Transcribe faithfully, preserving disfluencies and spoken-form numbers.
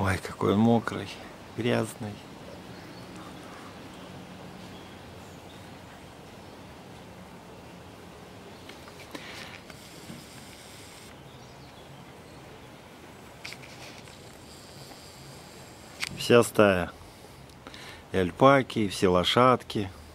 Ой, какой он мокрый, грязный. Вся стая. И альпаки, и все лошадки.